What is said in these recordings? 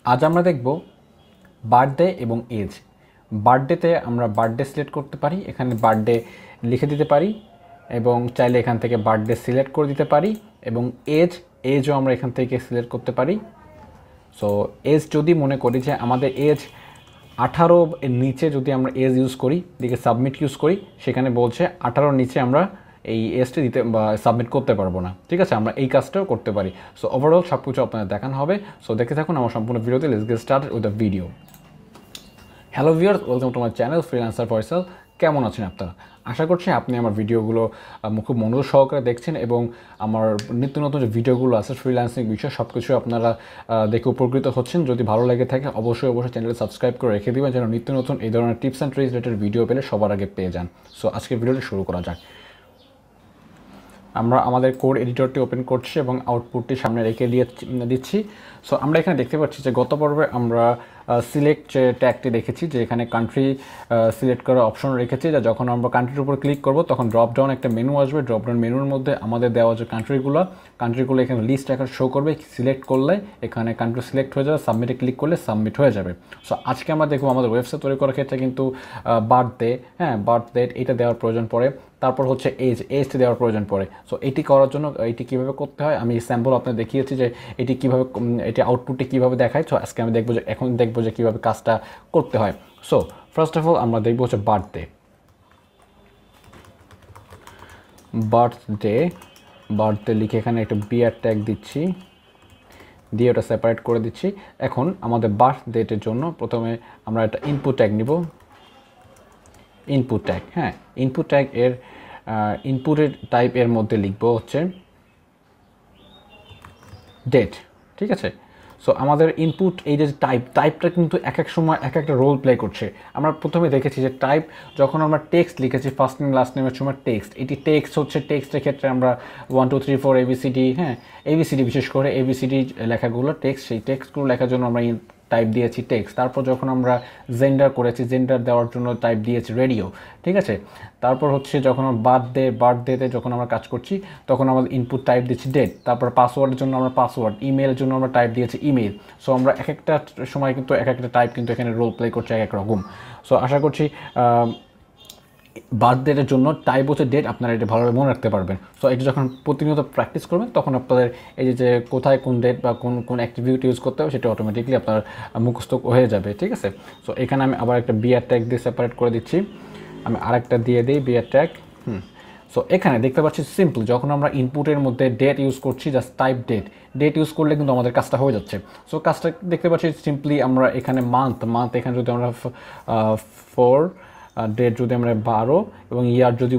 আজ আমরা দেখব বার্থডে এবং এজ। বার্থডেতে আমরা বার্থডে সিলেক্ট করতে পারি, এখানে বার্থডে লিখে দিতে পারি এবং চাইলে এখান থেকে বার্থডে সিলেক্ট করে দিতে পারি। এবং এজও আমরা এখান থেকে সিলেক্ট করতে পারি। সো এজ যদি মনে করি যে আমাদের এজ 18 এর নিচে যদি আমরা এজ ইউজ করি, দিকে সাবমিট ইউজ করি, সেখানে বলছে 18 নিচে আমরা এই এজটি দিতে বা সাবমিট করতে পারবো না। ঠিক আছে, আমরা এই কাজটাও করতে পারি। সো ওভারঅল সব কিছু আপনাদের দেখানো হবে। সো দেখে থাকুন আমার সম্পূর্ণ ভিডিওতে। Let's get started with the video. Hello viewers, welcome to my channel freelancer Faisal. কেমন আছেন আপনারা? আশা করছি আপনি আমার ভিডিওগুলো খুব মনোযোগ সহকারে দেখছেন এবং আমার নিত্য নতুন যে ভিডিওগুলো আছে ফ্রিল্যান্সিং বিষয় সব কিছু আপনারা দেখে উপকৃত হচ্ছেন। যদি ভালো লেগে থাকে অবশ্যই চ্যানেলটি সাবস্ক্রাইব করে রেখে দেবেন যেন নিত্য নতুন এই ধরনের tips and tricks related video পেলে সবার আগে পেয়ে যান। সো আজকে ভিডিওটি শুরু করা যাক। আমরা আমাদের কোড এডিটরটি ওপেন করছি এবং আউটপুটটি সামনে রেখে দিচ্ছি। সো আমরা এখানে দেখতে পাচ্ছি যে গত পর্বে আমরা সিলেক্ট যে ট্যাগটি দেখেছি, যে এখানে কান্ট্রি সিলেক্ট করার অপশন রেখেছি, যা যখন আমরা কান্ট্রির উপর ক্লিক করব তখন ড্রপডাউন একটা মেনু আসবে। ড্রপডাউন মেনুর মধ্যে আমাদের দেওয়া যে কান্ট্রিগুলো এখানে লিস্ট এখন শো করবে। সিলেক্ট করলে এখানে কান্ট্রি সিলেক্ট হয়ে যাবে, সাবমিটে ক্লিক করলে সাবমিট হয়ে যাবে। সো আজকে আমরা দেখব আমাদের ওয়েবসাইট তৈরি করার ক্ষেত্রে কিন্তু বার্থডে, বার্থ ডেট এটা দেওয়ার প্রয়োজন পড়ে। তারপর হচ্ছে এজটি দেওয়ার প্রয়োজন পড়ে। সো এটি করার জন্য এটি কীভাবে করতে হয় আমি স্যাম্পল আপনাদের দেখিয়েছি যে এটি কীভাবে, এটি আউটপুটটি কীভাবে দেখায়। সো আজকে আমি দেখবো যে কীভাবে কাজটা করতে হয়। সো ফার্স্ট অফ অল আমরা দেখবো হচ্ছে বার্থডে লিখে এখানে একটা বিআর ট্যাগ দিচ্ছি, দিয়ে ওটা সেপারেট করে দিচ্ছি। এখন আমাদের বার্থ ডেটের জন্য প্রথমে আমরা একটা ইনপুট ট্যাগ নিব। ইনপুট ট্যাগ এর ইনপুটের টাইপ এর মধ্যে লিখবো হচ্ছে ডেট। ঠিক আছে, সো আমাদের ইনপুট এই যে টাইপটা কিন্তু এক এক সময় এক একটা রোল প্লে করছে। আমরা প্রথমে দেখেছি যে টাইপ যখন আমরা টেক্সট লিখেছি ফার্স্ট নেম লাস্ট নেমের সময় এটি টেক্সট হচ্ছে। টেক্সটের ক্ষেত্রে আমরা 1 2 3 4 ABCD, ABCD বিশেষ করে ABCD লেখাগুলো টেক্সট, সেই টেক্সটগুলো লেখার জন্য আমরা টাইপ দিয়েছি টেক্সট। তারপর যখন আমরা জেন্ডার করেছি, জেন্ডার দেওয়ার জন্য টাইপ দিয়েছি রেডিও। ঠিক আছে, তারপর হচ্ছে যখন বার্থডেতে যখন আমরা কাজ করছি তখন আমাদের ইনপুট টাইপ দিচ্ছি ডেট। তারপর পাসওয়ার্ডের জন্য আমরা পাসওয়ার্ড, ইমেলের জন্য আমরা টাইপ দিয়েছি ইমেল। সো আমরা এক একটা সময় কিন্তু এক একটা টাইপ কিন্তু এখানে রোল প্লে করছে এক এক রকম। সো আশা করছি বার্থডেটের জন্য টাইপ হচ্ছে ডেট, আপনারা এটা ভালোভাবে মনে রাখতে পারবেন। সো এটা যখন প্রতিনিয়ত প্র্যাকটিস করবেন তখন আপনাদের এই যে কোথায় কোন ডেট বা কোন অ্যাক্টিভিটি ইউজ করতে হবে সেটা অটোমেটিকলি আপনার মুখস্থ হয়ে যাবে। ঠিক আছে, সো এখানে আমি আবার একটা বিআর ট্যাগ দিয়ে সেপারেট করে দিচ্ছি। আমি আরেকটা দিয়ে দিই বিআর ট্যাগ। সো এখানে দেখতে পাচ্ছি সিম্পল, যখন আমরা ইনপুটের মধ্যে ডেট ইউজ করছি, জাস্ট টাইপ ডেট ইউজ করলে কিন্তু আমাদের কাজটা হয়ে যাচ্ছে। সো কাজটা দেখতে পাচ্ছি সিম্পলি আমরা এখানে মান্থ এখানে যদি আমরা 4, ডেট যদি আমরা 12 এবং ইয়ার যদি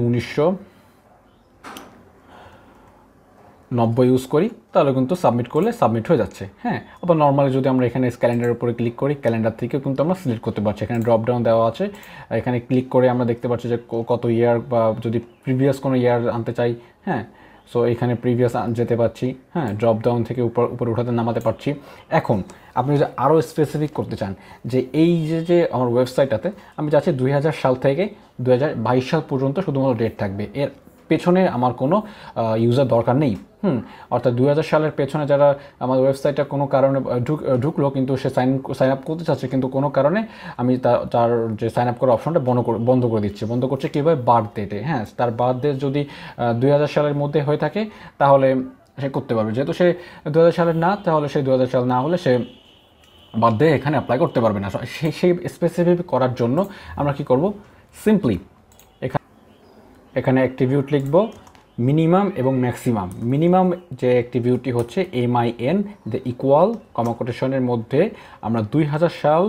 1990 ইউজ করি তাহলে কিন্তু সাবমিট করলে সাবমিট হয়ে যাচ্ছে। আবার নর্মালি যদি আমরা এখানে ক্যালেন্ডারের উপরে ক্লিক করি, ক্যালেন্ডার থেকেও কিন্তু আমরা সিলেক্ট করতে পারছি। এখানে ড্রপডাউন দেওয়া আছে, এখানে ক্লিক করে আমরা দেখতে পাচ্ছি যে কত ইয়ার, বা যদি প্রিভিয়াস কোনো ইয়ার আনতে চাই, সো এখানে প্রিভিয়াস যেতে পারছি। ড্রপডাউন থেকে উপরে উঠাতে নামাতে পারছি। এখন আপনি যদি আরও স্পেসিফিক করতে চান যে এই যে আমার ওয়েবসাইটটাতে আমি চাচ্ছি 2000 সাল থেকে 2022 সাল পর্যন্ত শুধুমাত্র ডেট থাকবে, এর পেছনে আমার কোনো ইউজার দরকার নেই। অর্থাৎ 2000 সালের পেছনে যারা আমাদের ওয়েবসাইটটা কোনো কারণে ঢুকলো কিন্তু সে সাইন আপ করতে চাচ্ছে, কিন্তু কোনো কারণে আমি তার যে সাইন আপ করার অপশনটা বন্ধ করে দিচ্ছি। বন্ধ করছে কীভাবে? বার্থ ডেটে। তার বার্থ ডেট যদি 2000 সালের মধ্যে হয়ে থাকে তাহলে সে করতে পারবে। যেহেতু সে 2000 সালের না, তাহলে সে 2000 সাল না হলে সে বার্থডে এখানে অ্যাপ্লাই করতে পারবে না। সেই স্পেসিফিক করার জন্য আমরা কি করব? সিম্পলি এখানে অ্যাট্রিবিউট লিখব মিনিমাম এবং ম্যাক্সিমাম। মিনিমাম যে অ্যাট্রিবিউটটি হচ্ছে MIN, যে ইকুয়াল কমা কোটেশনের মধ্যে আমরা 2000 সাল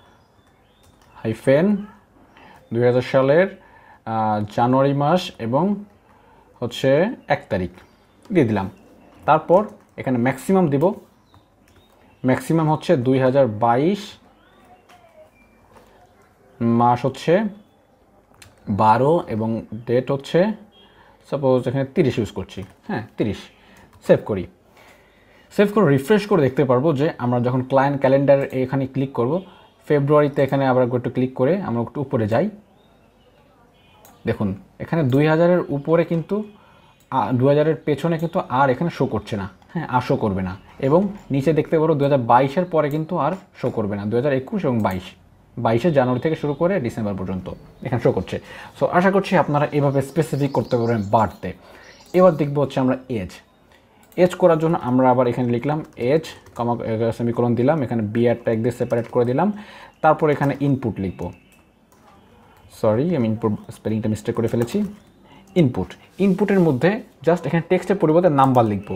-2000 সালের জানুয়ারি মাস এবং হচ্ছে 1 তারিখ দিয়ে দিলাম। তারপর এখানে ম্যাক্সিমাম দিব। ম্যাক্সিমাম হচ্ছে 2022 মাস হচ্ছে 12 এবং ডেট হচ্ছে সাপোজ এখানে 30 ইউজ করছি। 30 সেভ করে রিফ্রেশ করে দেখতে পারবো যে আমরা যখন ক্যালেন্ডার এখানে ক্লিক করব, ফেব্রুয়ারিতে এখানে আবার একটু ক্লিক করে আমরা একটু উপরে যাই, দেখুন এখানে 2000-এর উপরে কিন্তু 2000-এর পেছনে কিন্তু আর এখানে শো করছে না। হ্যাঁ, আর শো করবে না। এবং নিচে দেখতে পারো 2022-এর পরে কিন্তু আর শো করবে না, 2021 এবং 22 জানুয়ারি থেকে শুরু করে ডিসেম্বর পর্যন্ত এখানে শো করছে। সো আশা করছি আপনারা এভাবে স্পেসিফিক করতে পারবেন বাড়তে। এবার দেখবো হচ্ছে আমরা এজ করার জন্য আমরা আবার এখানে লিখলাম এজ, সেমিকোলন দিলাম, এখানে বিআর ট্যাগ দিয়ে সেপারেট করে দিলাম, তারপর এখানে ইনপুট লিখবো। সরি, আমি ইনপুট স্পেলিংটা মিস্টেক করে ফেলেছি। ইনপুটের মধ্যে জাস্ট এখানে টেক্সটের পরিবর্তে নাম্বার লিখবো,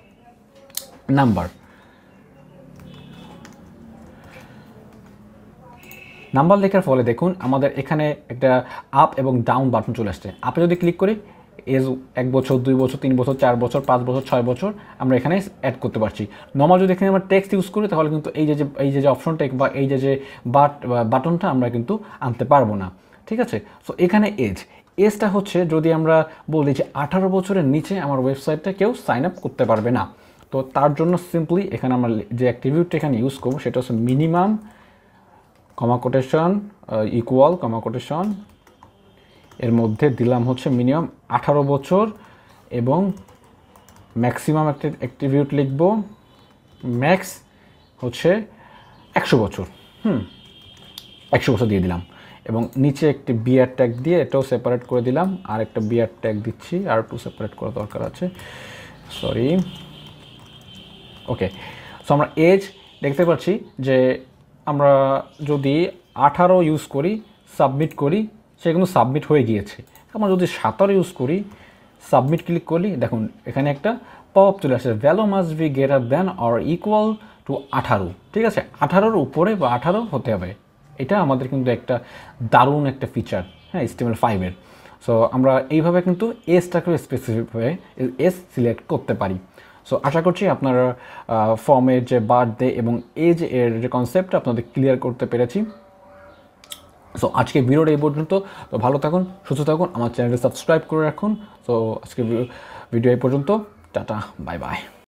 নাম্বার লেখার ফলে দেখুন আমাদের এখানে একটা আপ এবং ডাউন বাটন চলে আসছে। আপে যদি ক্লিক করি এজ 1 বছর, 2 বছর, 3 বছর, 4 বছর, 5 বছর, 6 বছর আমরা এখানে অ্যাড করতে পারছি। নর্মাল যদি এখানে আমরা টেক্সট ইউজ করি তাহলে কিন্তু এই যে অপশনটা বা এই যে বাটনটা আমরা কিন্তু আনতে পারবো না, ঠিক আছে। সো এখানে এজটা হচ্ছে যদি আমরা বলি যে 18 বছরের নিচে আমার ওয়েবসাইটটা কেউ সাইন আপ করতে পারবে না, তো তার জন্য সিম্পলি এখানে আমরা যে অ্যাট্রিবিউটটা এখানে ইউজ করবো সেটা হচ্ছে minimum comma quotation equal comma quotation, এর মধ্যে দিলাম হচ্ছে মিনিমাম 18 বছর এবং ম্যাক্সিমাম একটা অ্যাট্রিবিউট লিখব, ম্যাক্স হচ্ছে 100 বছর। 100 বছর দিয়ে দিলাম এবং নিচে একটি বিআর ট্যাগ দিয়ে এটাও সেপারেট করে দিলাম, আর একটা বিআর ট্যাগ দিচ্ছি, আর একটু সেপারেট করা দরকার আছে, সরি। ওকে, সো আমরা এজ দেখতে পাচ্ছি যে আমরা যদি 18 ইউজ করি, সাবমিট করি, সে কিন্তু সাবমিট হয়ে গিয়েছে। আমরা যদি 17 ইউজ করি, সাবমিট ক্লিক করি, দেখুন এখানে একটা পপ আপ চলে আসে, value must be greater than or equal to 18, ঠিক আছে, 18-র উপরে বা 18 হতে হবে। এটা আমাদের কিন্তু একটা দারুণ একটা ফিচার, হ্যাঁ, HTML5-এর। সো আমরা এইভাবে কিন্তু এজটাকে স্পেসিফিকভাবে এজ সিলেক্ট করতে পারি। সো আশা করছি আপনারা ফর্মের যে বার্থডে এবং এজ এর যে কনসেপ্টটা আপনাদের ক্লিয়ার করতে পেরেছি। সো আজকে ভিডিওটা এই পর্যন্ত। তো ভালো থাকুন, সুস্থ থাকুন, আমার চ্যানেলটি সাবস্ক্রাইব করে রাখুন। সো আজকে ভিডিও এই পর্যন্ত, টাটা, বাই বাই।